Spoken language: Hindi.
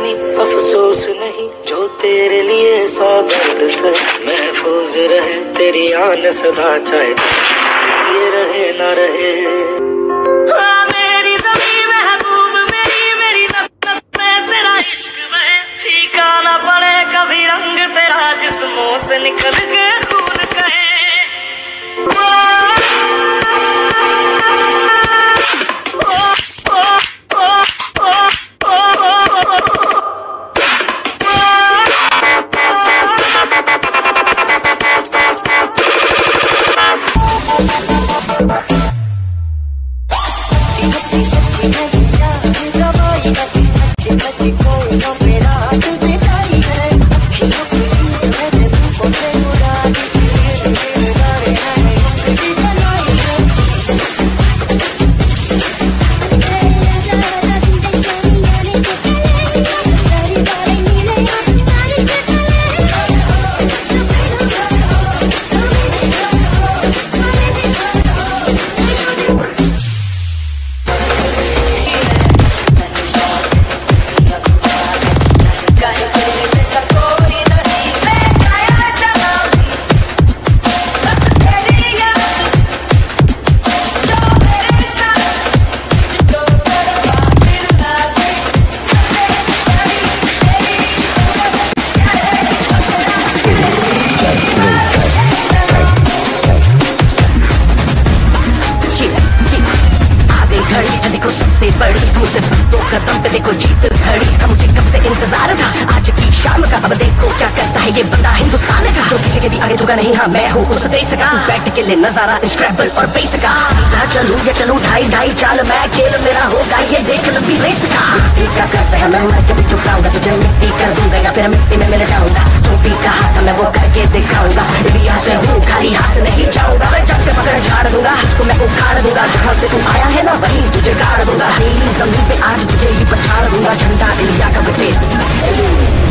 बेरहमी अफसोस नहीं, जो तेरे लिए 100 दर्द से महफूज रहे तेरी आन सदा, चाहे ये रहे ना रहे। मेरी ज़मीं महबूब मेरी नस नस में तेरा इश्क बहे, फीका ना पड़े कभी रंग तेरा जिस्मों से निकल के खून कहे। सबसे बड़ी मुझसे बस 2 कदम पे देखो जीत खड़ी, मुझे कब से इंतजार था आज की शाम का, अब देखो क्या करता है ये बंदा हिंदुस्तान का, जो किसी के भी आगे झुका नहीं। हाँ मैं हूँ उस देश का, बैठ के ले नजारा इस ट्रैवल और बेस का, सीधा चलूं या चलूं ढाई ढाई चाल, मैं खेल मेरा होगा ये देख लंबी रेस का। मिट्टी का कर्ज है मैं मर के भी चुकाऊंगा, तुझे मिट्टी कर दूंगा या फिर मिट्टी में मिल जाऊंगा, जो भी कहा था मैं वो करके दिखाऊंगा, इंडिया से हूँ खाली हाथ नहीं जाऊंगा, मैं जब के पकड़ झाड़ दूंगा, तुझको मैं उखाड़ दूंगा, जहाँ से तू आया है ना वहीं तुझे गाड़ दूंगा, तेरी जमीन पे आज तुझे ही पछाड़ दूंगा, झंडा इंडिया का बिठे।